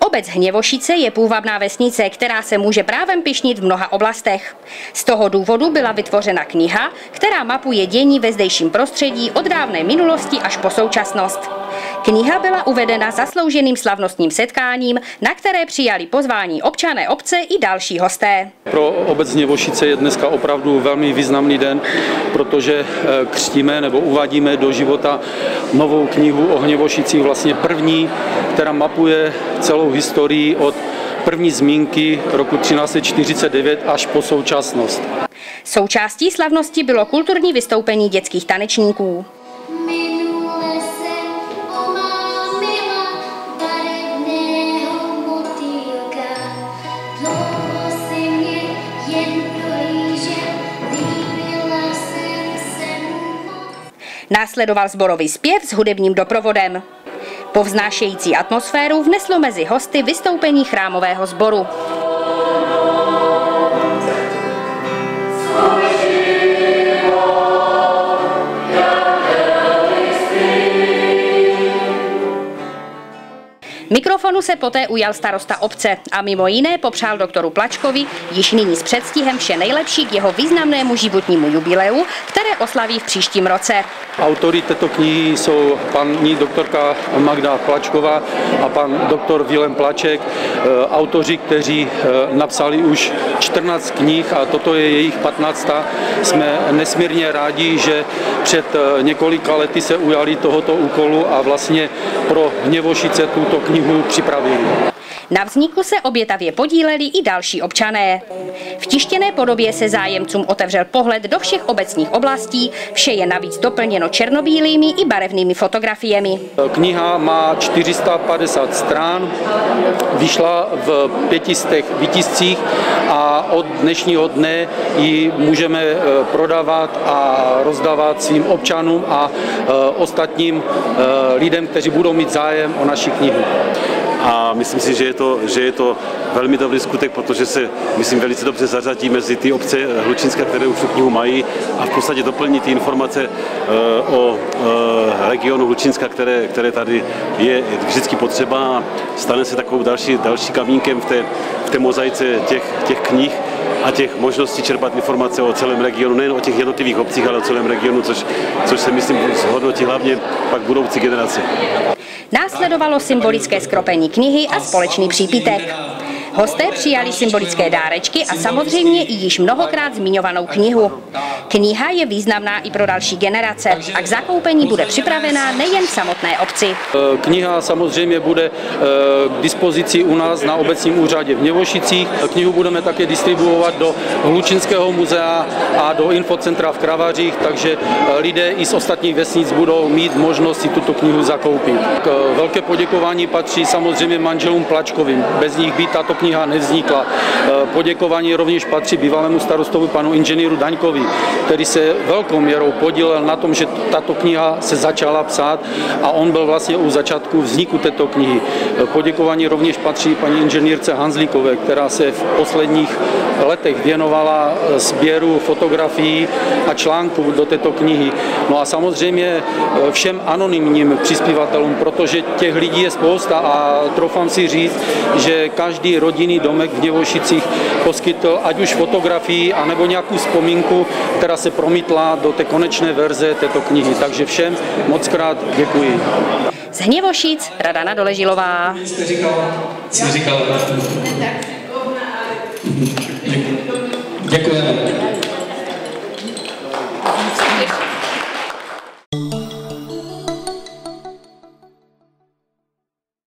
Obec Hněvošice je půvabná vesnice, která se může právem pyšnit v mnoha oblastech. Z toho důvodu byla vytvořena kniha, která mapuje dění ve zdejším prostředí od dávné minulosti až po současnost. Kniha byla uvedena zaslouženým slavnostním setkáním, na které přijali pozvání občané obce i další hosté. Pro obec Hněvošice je dneska opravdu velmi významný den, protože křtíme nebo uvádíme do života novou knihu o Hněvošicích, vlastně první, která mapuje celou historii od první zmínky roku 1349 až po současnost. Součástí slavnosti bylo kulturní vystoupení dětských tanečníků. Následoval sborový zpěv s hudebním doprovodem. Povznášející atmosféru vneslo mezi hosty vystoupení chrámového sboru. Mikrofonu se poté ujal starosta obce a mimo jiné popřál doktoru Plačkovi již nyní s předstihem vše nejlepší k jeho významnému životnímu jubileu, které oslaví v příštím roce. Autory této knihy jsou paní doktorka Magda Plačková a pan doktor Vilém Plaček, autoři, kteří napsali už 14 knih a toto je jejich 15. Jsme nesmírně rádi, že před několika lety se ujali tohoto úkolu a vlastně pro Hněvošice tuto knihu připravili. Na vzniku se obětavě podíleli i další občané. V tištěné podobě se zájemcům otevřel pohled do všech obecních oblastí, vše je navíc doplněno černobílými i barevnými fotografiemi. Kniha má 450 stran, vyšla v 500 výtiscích a od dnešního dne ji můžeme prodávat a rozdávat svým občanům a ostatním lidem, kteří budou mít zájem o naši knihu. A myslím si, že je to velmi dobrý skutek, protože se, myslím, velice dobře zařadí mezi ty obce hlučínské, které už tu knihu mají a v podstatě doplní ty informace o regionu Hlučínska, které tady je vždycky potřeba a stane se takovou další kamínkem v té mozaice těch knih a těch možností čerpat informace o celém regionu, nejen o těch jednotlivých obcích, ale o celém regionu, což se, myslím, zhodnotí hlavně pak budoucí generace. Následovalo symbolické skropení knihy a společný přípitek. Hosté přijali symbolické dárečky a samozřejmě i již mnohokrát zmiňovanou knihu. Kniha je významná i pro další generace a k zakoupení bude připravená nejen v samotné obci. Kniha samozřejmě bude k dispozici u nás na obecním úřadě v Hněvošicích. Knihu budeme také distribuovat do Hlučínského muzea a do infocentra v Kravařích, takže lidé i z ostatních vesnic budou mít možnost si tuto knihu zakoupit. Velké poděkování patří samozřejmě manželům Plačkovým. Bez nich by tato kniha nevznikla. Poděkování rovněž patří bývalému starostovi panu inženýru Daňkovi, který se velkou měrou podílel na tom, že tato kniha se začala psát a on byl vlastně u začátku vzniku této knihy. Poděkování rovněž patří paní inženýrce Hanzlíkové, která se v posledních letech věnovala sběru fotografií a článků do této knihy. No a samozřejmě všem anonymním přispěvatelům, protože těch lidí je spousta a troufám si říct, že každý rodinný domek v Hněvošicích poskytl ať už fotografii, anebo nějakou vzpomínku, která se promítla do té konečné verze této knihy. Takže všem mockrát děkuji. Z Hněvošic Radana Doležilová. Děkujeme.